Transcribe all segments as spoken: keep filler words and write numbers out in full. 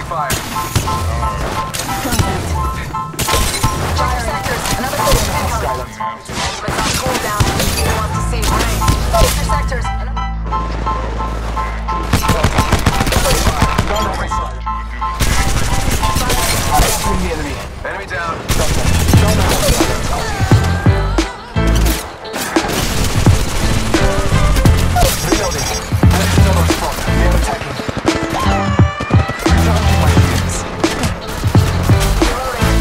fire. Check your sectors. Another position incoming. Ultimate's on cooldown. He wants to save range. Check your sectors. Enemy. Enemy down. Reloading. There's another spot. They're attacking. Recharging my shields. Reloading.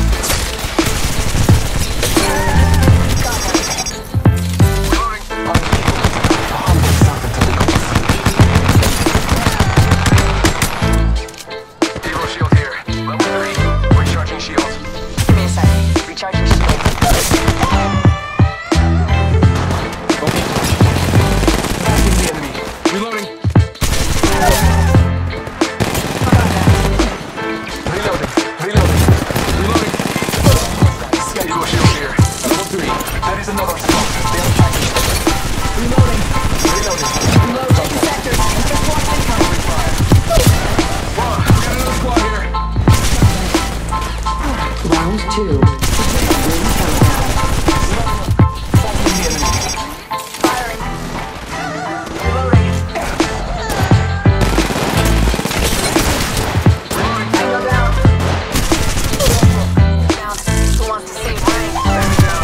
Reloading. A humble servant of the gods. Hero shield here. Level three. Recharging shield. Give me a second. Recharge your shield. Backing the enemy. Reloading. Reloading. Reloading. Reloading. Hero shield here. Level three. There is another spot. They are attacking. Reloading. Reloading. Reload. Check your sectors. Another squad incoming. Whoa, we got another squad here. Round two. Backing the enemy. Firing. Reloading. Tango down. Down. Who wants to save range? Enemy down.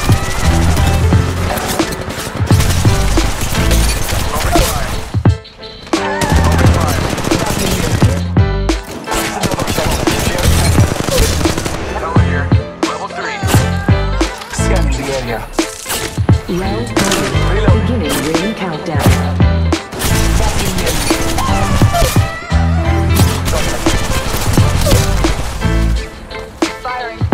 Open fire. Open fire. Backing the enemy. There is another spot. They are attacking. Tower here. Level three. Scanning the area. Round three. Reload. Beginning ring countdown. Backing the enemy. Firing.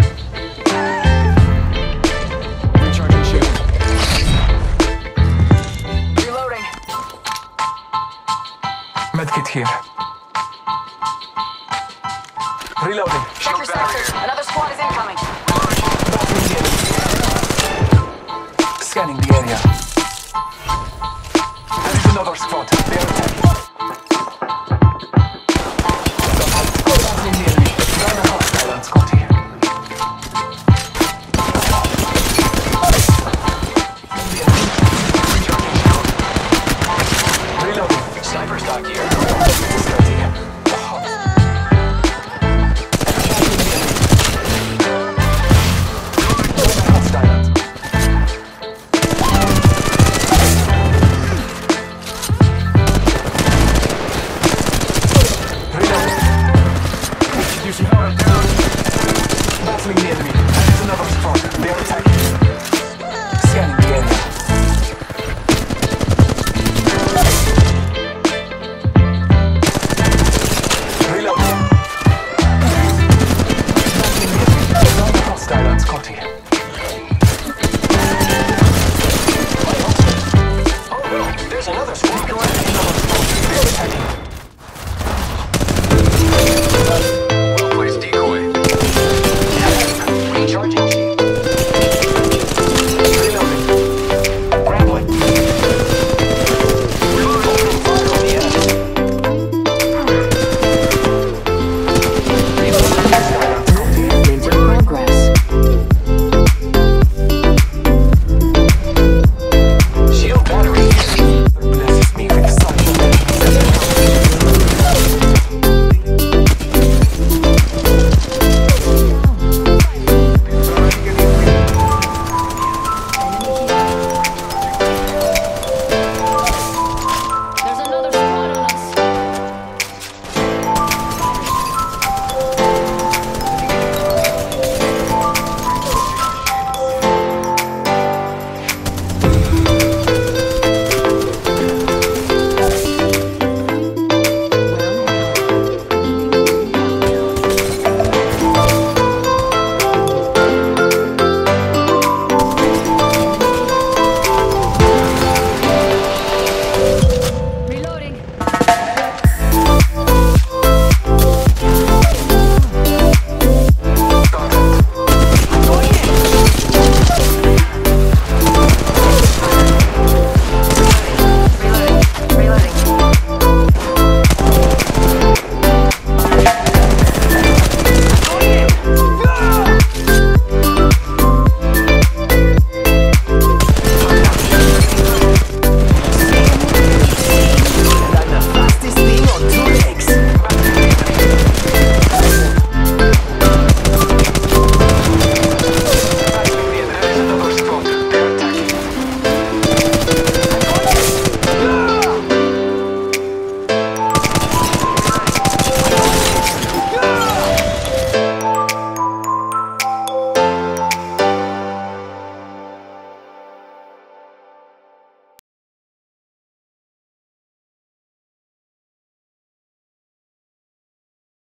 Recharging shield. Reloading. Medkit here. Reloading. Check your sectors. Another squad is incoming. Backing the enemy. Scanning the area. There is another squad. They are attacking. Backing the enemy. Another hostile on Scotty. Recharging shield. Reloading. Sniper stock here.